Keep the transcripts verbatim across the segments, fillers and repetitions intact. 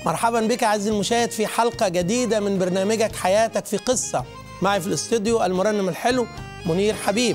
مرحبا بك عزيزي المشاهد في حلقة جديدة من برنامجك حياتك في قصة. معي في الاستوديو المرنم الحلو منير حبيب.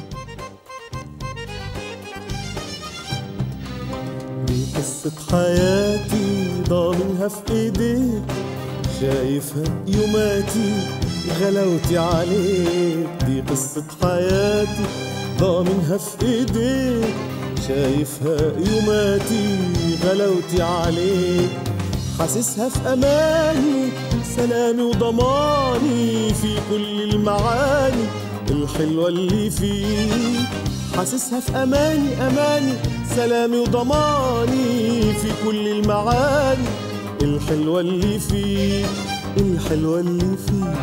دي قصة حياتي ضامنها في ايديك، شايفها يوماتي غلاوتي عليك. دي قصة حياتي ضامنها في ايديك، شايفها يوماتي غلاوتي عليك. حاسسها في اماني سلامي وضماني في كل المعاني الحلوة اللي فيك. حاسسها في اماني اماني سلامي وضماني في كل المعاني الحلوة اللي فيك، الحلوة اللي فيك.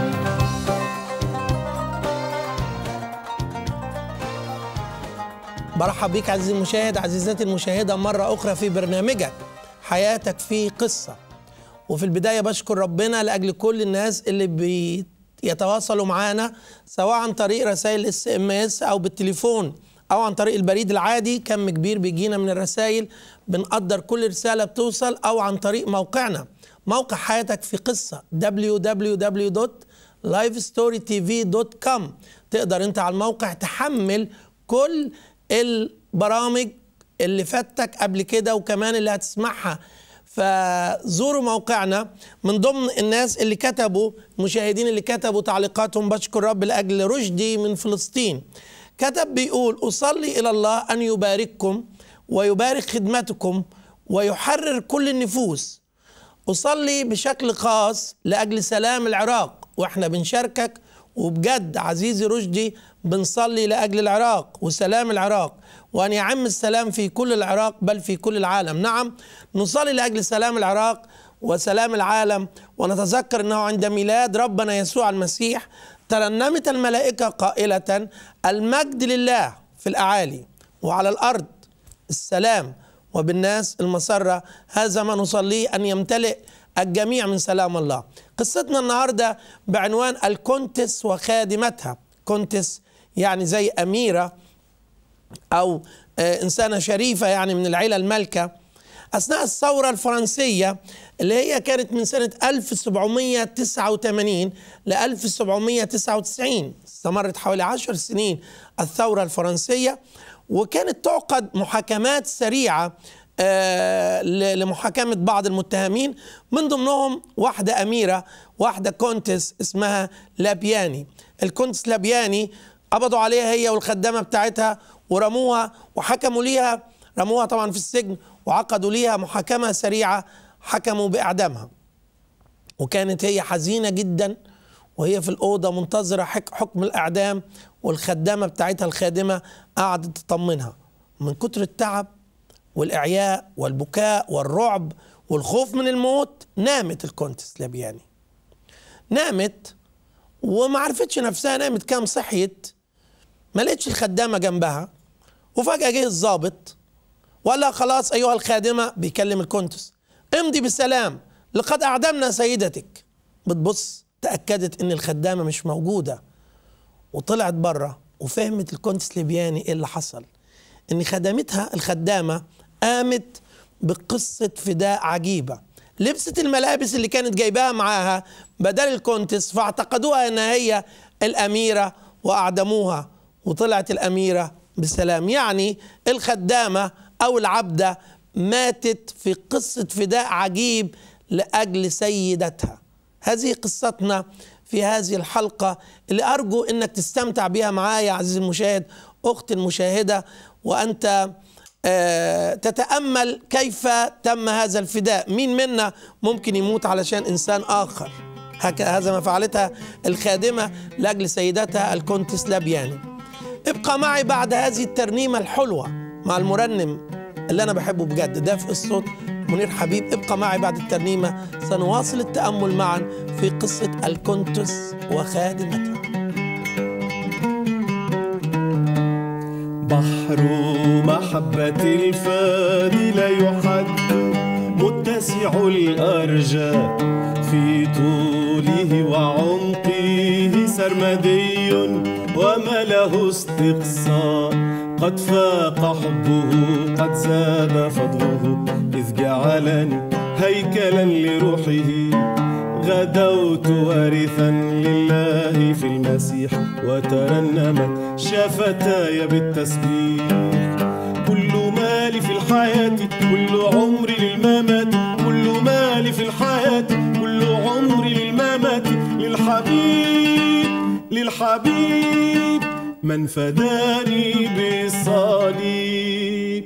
برحب بيك عزيزي المشاهد، عزيزاتي المشاهدة، مرة أخرى في برنامجك حياتك في قصة. وفي البداية بشكر ربنا لأجل كل الناس اللي بيتواصلوا معانا سواء عن طريق رسائل اس ام اس أو بالتليفون أو عن طريق البريد العادي. كم كبير بيجينا من الرسائل، بنقدر كل رسالة بتوصل، أو عن طريق موقعنا موقع حياتك في قصة دبليو دبليو دبليو دوت لايف ستوري تي في دوت كوم. تقدر أنت على الموقع تحمل كل البرامج اللي فاتك قبل كده وكمان اللي هتسمعها، فزوروا موقعنا. من ضمن الناس اللي كتبوا، المشاهدين اللي كتبوا تعليقاتهم، بشكر رب لأجل رشدي من فلسطين. كتب بيقول: أصلي إلى الله أن يبارككم ويبارك خدمتكم ويحرر كل النفوس. أصلي بشكل خاص لأجل سلام العراق، وإحنا بنشاركك، وبجد عزيزي رشدي بنصلي لأجل العراق وسلام العراق، وأن يعم السلام في كل العراق بل في كل العالم. نعم، نصلي لأجل سلام العراق وسلام العالم، ونتذكر أنه عند ميلاد ربنا يسوع المسيح ترنمت الملائكة قائلة: المجد لله في الأعالي وعلى الأرض السلام وبالناس المسرة. هذا ما نصليه، أن يمتلئ الجميع من سلام الله. قصتنا النهاردة بعنوان الكونتس وخادمتها. كونتس يعني زي أميرة أو إنسانة شريفة، يعني من العيلة المالكة. أثناء الثورة الفرنسية اللي هي كانت من سنة ألف وسبعمائة وتسعة وثمانين ل ألف وسبعمائة وتسعة وتسعين، استمرت حوالي عشر سنين الثورة الفرنسية، وكانت تعقد محاكمات سريعة آه لمحاكمة بعض المتهمين، من ضمنهم واحدة أميرة، واحدة كونتس اسمها لابياني. الكونتس لابياني قبضوا عليها هي والخدامة بتاعتها ورموها وحكموا ليها، رموها طبعا في السجن، وعقدوا ليها محاكمة سريعة، حكموا بإعدامها. وكانت هي حزينة جدا وهي في الأوضة منتظرة حكم الإعدام، والخدامة بتاعتها الخادمة قعدت تطمنها. من كتر التعب والإعياء والبكاء والرعب والخوف من الموت نامت الكونتس لابياني. نامت وما عرفتش نفسها نامت كام، صحيت ما لقيتش الخدامة جنبها، وفجأة جه الضابط وقال لها: خلاص أيها الخادمة، بيكلم الكونتس، امضي بالسلام لقد أعدمنا سيدتك. بتبص تأكدت إن الخدامة مش موجودة، وطلعت بره، وفهمت الكونتس لابياني إيه اللي حصل. إن خدمتها الخدامة قامت بقصة فداء عجيبة، لبست الملابس اللي كانت جايباها معاها بدل الكونتس، فاعتقدوها إنها هي الأميرة وأعدموها، وطلعت الأميرة بسلام. يعني الخدامة أو العبدة ماتت في قصة فداء عجيب لأجل سيدتها. هذه قصتنا في هذه الحلقة اللي أرجو أنك تستمتع بها معايا عزيزي المشاهد، أختي المشاهدة، وأنت آه تتأمل كيف تم هذا الفداء. مين منا ممكن يموت علشان إنسان آخر؟ هذا ما فعلتها الخادمة لأجل سيدتها الكونتس لابياني. ابقى معي بعد هذه الترنيمة الحلوة مع المرنم اللي أنا بحبه بجد، دافئ الصوت منير حبيب. ابقى معي بعد الترنيمة، سنواصل التأمل معا في قصة الكونتس وخادمتها. بحر محبة الفادي لا يحد، متسع الأرجاء في طوله وعمقه سرمدي وما له استقصاء. قد فاق حبه، قد زاد فضله، إذ جعلني هيكلا لروحه. غدوت وارثا لله في المسيح، وترنمت شفتاي بالتسبيح. كل مالي في الحياة كل عمري للممات، كل مالي في الحياة كل عمري للممات. للحبيب للحبيب من فداني بالصليب.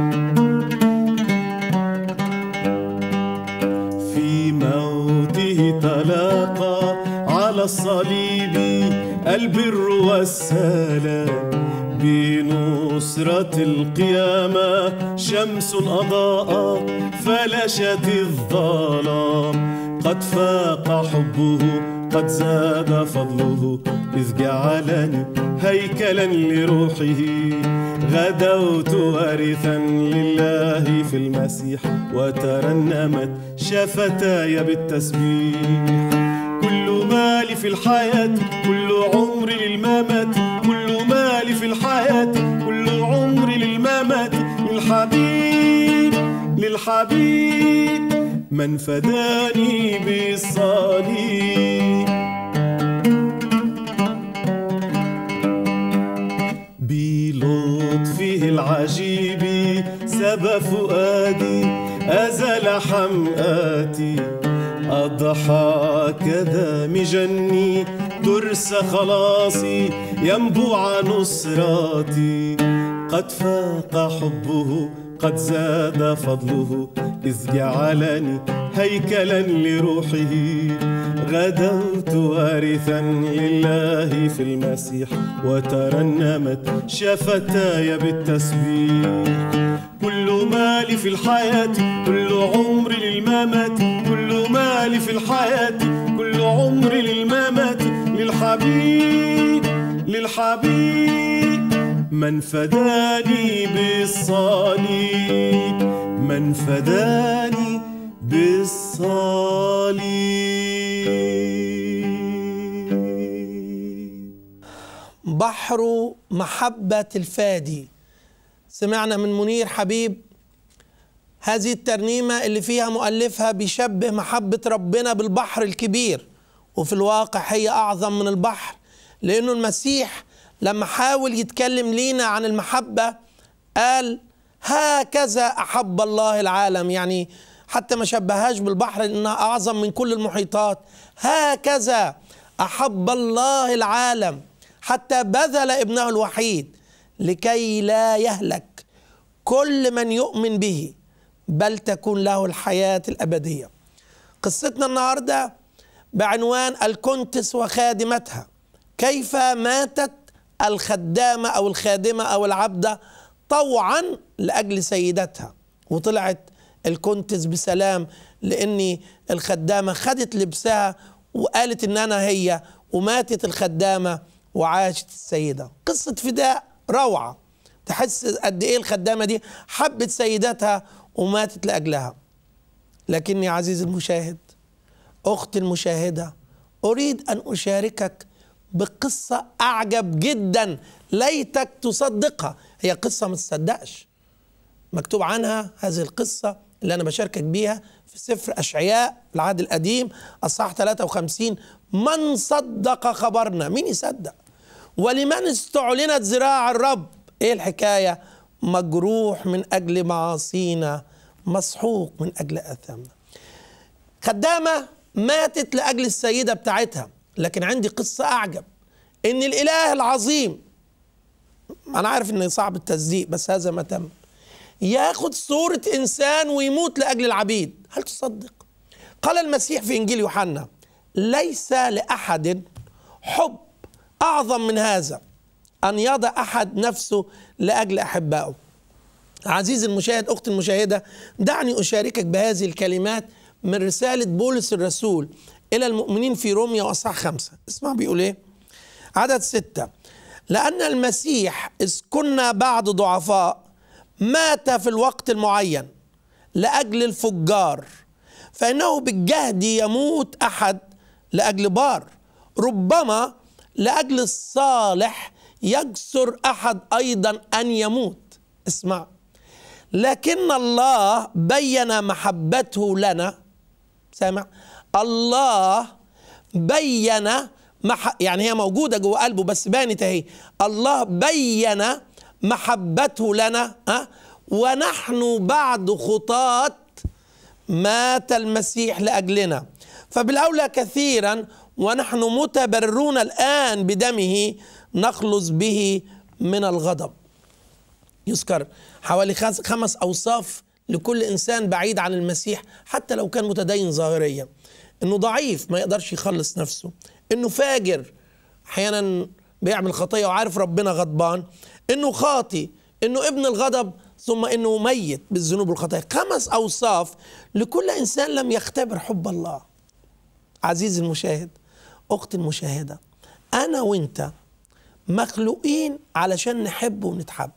في موته تلاقى على الصليب البر والسلام، بنصرة القيامة شمس أضاءت فلشت الظلام. قد فاق حبه قد زاد فضله، إذ جعلني هيكلا لروحه. غدوت وارثا لله في المسيح، وترنمت شفتاي بالتسبيح. كل مالي في الحياة كل عمري للممات، كل مالي في الحياة كل عمري للممات. للحبيب للحبيب من فداني بالصليب. بلطفه العجيب سبى فؤادي، أزال حمآتي. أضحى كذا مجني ترس خلاصي، ينبوع نصراتي. قد فاق حبه قد زاد فضله، إذ جعلني هيكلا لروحه. غدوت وارثا لله في المسيح، وترنمت شفتاي بالتسبيح. كل مالي في الحياة كل عمري للممات، كل مالي في الحياة كل عمري للممات. للحبيب للحبيب من فداني بالصليب، من فداني بالصليب. بحر محبة الفادي. سمعنا من منير حبيب هذه الترنيمة اللي فيها مؤلفها بيشبه محبة ربنا بالبحر الكبير، وفي الواقع هي أعظم من البحر، لأنه المسيح لما حاول يتكلم لينا عن المحبة قال هكذا أحب الله العالم، يعني حتى ما شبههاش بالبحر لأنها أعظم من كل المحيطات. هكذا أحب الله العالم حتى بذل ابنه الوحيد لكي لا يهلك كل من يؤمن به، بل تكون له الحياة الأبدية. قصتنا النهاردة بعنوان الكونتس وخادمتها، كيف ماتت الخدامة أو الخادمة أو العبدة طوعا لأجل سيدتها، وطلعت الكونتس بسلام، لأن الخدامة خدت لبسها وقالت إن أنا هي، وماتت الخدامة وعاشت السيدة. قصة فداء روعة، تحس قد إيه الخدامة دي حبت سيدتها وماتت لأجلها. لكني عزيزي المشاهد، أختي المشاهدة، أريد أن أشاركك بقصة أعجب جدا، ليتك تصدقها. هي قصة ما تصدقش، مكتوب عنها هذه القصة اللي أنا بشاركك بيها في سفر أشعياء العهد القديم الصح ثلاثة وخمسين. من صدق خبرنا؟ مين يصدق؟ ولمن استعلنت ذراع الرب؟ إيه الحكاية؟ مجروح من أجل معاصينا، مسحوق من أجل آثامنا. خدامة ماتت لأجل السيدة بتاعتها، لكن عندي قصة أعجب، إن الإله العظيم، أنا عارف إنه صعب التصديق بس هذا ما تم، ياخد صورة إنسان ويموت لأجل العبيد. هل تصدق؟ قال المسيح في إنجيل يوحنا: ليس لأحد حب أعظم من هذا، أن يضع أحد نفسه لأجل أحبائه. عزيزي المشاهد، أختي المشاهدة، دعني أشاركك بهذه الكلمات من رسالة بولس الرسول إلى المؤمنين في روميا وأصحاح خمسة. اسمع بيقول إيه؟ عدد ستة: لأن المسيح إذ كنا بعد ضعفاء مات في الوقت المعين لأجل الفجار، فإنه بالجهد يموت أحد لأجل بار، ربما لأجل الصالح يجسر أحد أيضا أن يموت. اسمع: لكن الله بين محبته لنا. سامع؟ الله بين مح... يعني هي موجودة جوه قلبه بس بانت اهي. الله بين محبته لنا أه؟ ونحن بعد خطاة مات المسيح لأجلنا، فبالأولى كثيرا ونحن متبررون الآن بدمه نخلص به من الغضب. يذكر حوالي خمس أوصاف لكل إنسان بعيد عن المسيح، حتى لو كان متدين ظاهريا: إنه ضعيف ما يقدرش يخلص نفسه، إنه فاجر أحيانا بيعمل خطية وعارف ربنا غضبان، إنه خاطي، إنه ابن الغضب، ثم إنه ميت بالذنوب والخطايا. خمس أوصاف لكل إنسان لم يختبر حب الله. عزيزي المشاهد، أختي المشاهدة، أنا وإنت مخلوقين علشان نحب ونتحب.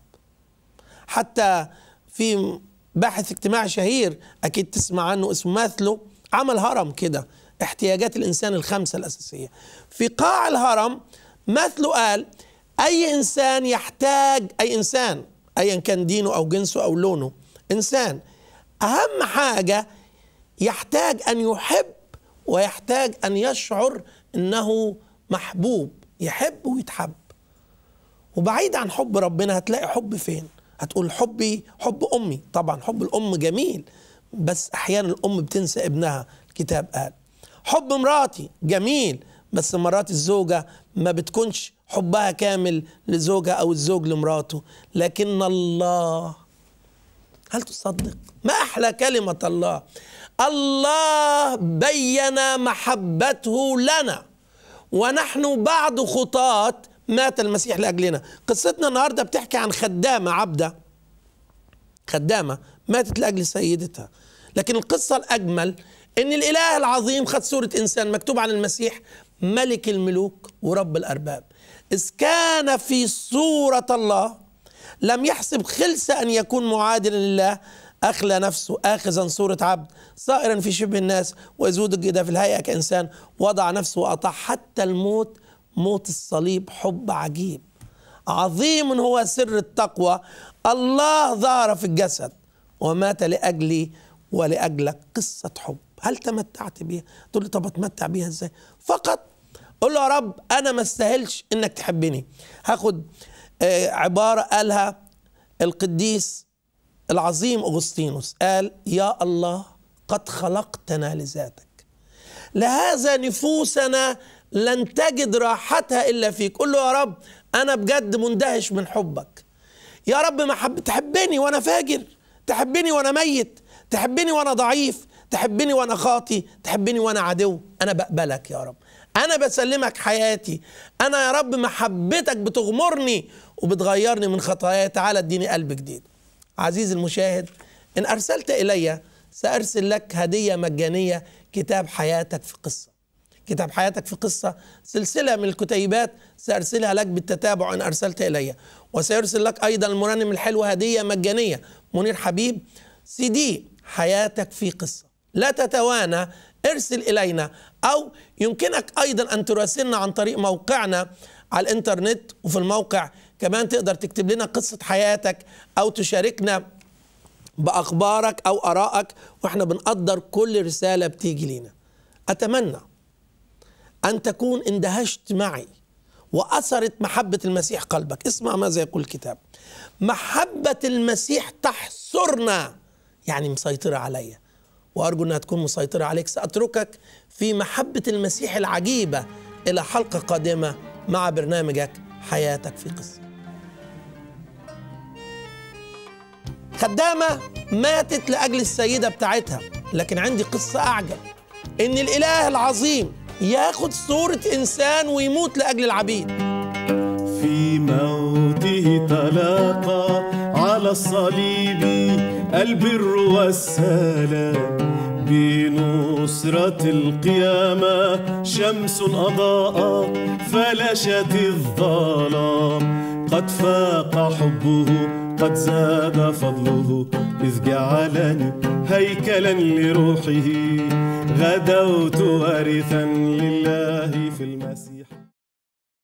حتى في باحث اجتماعي شهير أكيد تسمع عنه اسمه ماثلو، عمل هرم كده احتياجات الإنسان الخمسة الأساسية. في قاع الهرم ماثلو قال أي إنسان يحتاج، أي إنسان أيا كان دينه أو جنسه أو لونه، إنسان أهم حاجة يحتاج أن يحب ويحتاج أن يشعر أنه محبوب، يحب ويتحب. وبعيد عن حب ربنا هتلاقي حب فين؟ هتقول حبي حب أمي، طبعا حب الأم جميل بس أحيانا الأم بتنسى ابنها، الكتاب قال. حب مراتي جميل بس مرات الزوجة ما بتكونش حبها كامل لزوجها أو الزوج لمراته. لكن الله، هل تصدق ما أحلى كلمة الله؟ الله بين محبته لنا ونحن بعد خطاة مات المسيح لأجلنا. قصتنا النهاردة بتحكي عن خدامة عبدة، خدامة ماتت لأجل سيدتها. لكن القصة الأجمل إن الإله العظيم خد صورة إنسان، مكتوب عن المسيح ملك الملوك ورب الأرباب. إذ كان في صورة الله لم يحسب خلسة أن يكون معادلا لله، أخلى نفسه آخذا صورة عبد صائرا في شبه الناس، وإذ وجد في الهيئة كإنسان وضع نفسه وأطاع حتى الموت، موت الصليب. حب عجيب عظيم هو سر التقوى. الله ظهر في الجسد ومات لأجلي ولأجلك. قصة حب، هل تمتعت بيها؟ تقول لي طب اتمتع بيها ازاي؟ فقط قل له يا رب أنا ما استاهلش إنك تحبني. هاخد عبارة قالها القديس العظيم أغسطينوس، قال يا الله قد خلقتنا لذاتك، لهذا نفوسنا لن تجد راحتها إلا فيك. قل له يا رب أنا بجد مندهش من حبك يا رب، ما حب تحبني وأنا فاجر، تحبني وأنا ميت، تحبني وأنا ضعيف، تحبني وأنا خاطي، تحبني وأنا عدو. أنا بقبلك يا رب، أنا بسلمك حياتي. أنا يا رب محبتك بتغمرني وبتغيرني من خطاياي، تعالى اديني قلب جديد. عزيزي المشاهد، إن أرسلت إلي سأرسل لك هدية مجانية، كتاب حياتك في قصة. كتاب حياتك في قصة سلسلة من الكتيبات سأرسلها لك بالتتابع إن أرسلت إلي، وسيرسل لك أيضا المرنم الحلو هدية مجانية، منير حبيب، سي دي حياتك في قصة. لا تتوانى، ارسل إلينا، أو يمكنك أيضا أن تراسلنا عن طريق موقعنا على الإنترنت. وفي الموقع كمان تقدر تكتب لنا قصة حياتك أو تشاركنا بأخبارك أو آرائك، وإحنا بنقدر كل رسالة بتيجي لنا. أتمنى أن تكون اندهشت معي وأثرت محبة المسيح قلبك. اسمع ماذا يقول الكتاب: محبة المسيح تحصرنا، يعني مسيطرة عليا، وأرجو أنها تكون مسيطرة عليك. سأتركك في محبة المسيح العجيبة إلى حلقة قادمة مع برنامجك حياتك في قصة. خدامة ماتت لأجل السيدة بتاعتها، لكن عندي قصة أعجب، إن الإله العظيم ياخد صورة إنسان ويموت لأجل العبيد. في موته تلاقى على الصليب البر والسلام، بنصرة القيامة شمس أضاء فلشت الظلام، قد فاق حبه قد زاد فضله، إذ جعلني هيكلا لروحه، غدوت وارثا لله في المسيح.